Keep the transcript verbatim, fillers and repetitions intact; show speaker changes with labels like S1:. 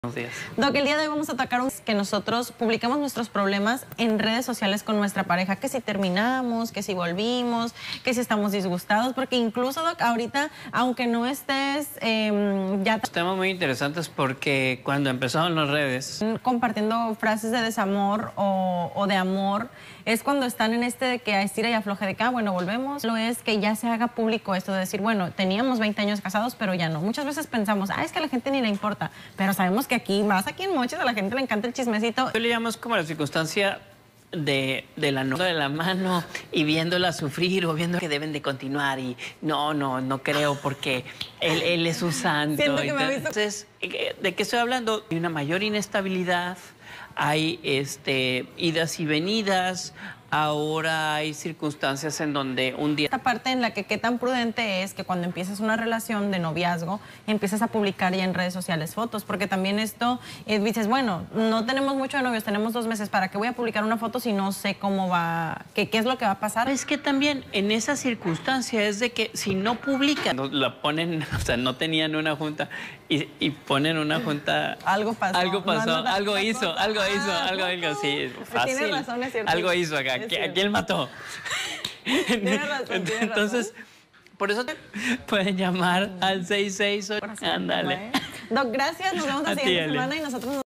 S1: Buenos días.
S2: Doc, el día de hoy vamos a tocar un que nosotros publicamos nuestros problemas en redes sociales con nuestra pareja, que si terminamos, que si volvimos, que si estamos disgustados, porque incluso, Doc, ahorita, aunque no estés eh, ya
S1: Temas muy interesantes porque cuando empezaron las redes
S2: compartiendo frases de desamor o, o de amor, es cuando están en este de que a estira y afloje de que, ah, bueno, volvemos. Lo es que ya se haga público esto de decir, bueno, teníamos veinte años casados, pero ya no. Muchas veces pensamos, ah, es que a la gente ni le importa, pero sabemos que aquí, más aquí en Mochis, a la gente le encanta el chismecito.
S1: Yo le llamo como la circunstancia de, de la nota de la mano y viéndola sufrir o viendo que deben de continuar y no, no, no creo porque él, él es un santo.
S2: Siento que me ha visto.
S1: Entonces, ¿de qué estoy hablando? Hay una mayor inestabilidad, hay este, idas y venidas. Ahora hay circunstancias en donde un día...
S2: Esta parte en la que qué tan prudente es que cuando empiezas una relación de noviazgo, empiezas a publicar ya en redes sociales fotos, porque también esto, eh, dices, bueno, no tenemos mucho de novios, tenemos dos meses, ¿para qué voy a publicar una foto si no sé cómo va, qué, qué es lo que va a pasar?
S1: Es que también en esa circunstancia es de que si no publican, la ponen, o sea, no tenían una junta y, y ponen una junta...
S2: Algo pasó.
S1: Algo pasó,
S2: no, no,
S1: algo hizo,
S2: cosa.
S1: algo hizo,
S2: Ah,
S1: algo, algo, sí, fácil.
S2: Tienes razón, es cierto.
S1: Algo hizo acá, ¿a quién mató?
S2: Tienes razón, tienes
S1: Entonces,
S2: razón.
S1: por eso te pueden llamar al seis seis ocho. Ándale.
S2: Doc, gracias, nos vemos la
S1: A ti,
S2: siguiente
S1: Ale.
S2: semana y nosotros nos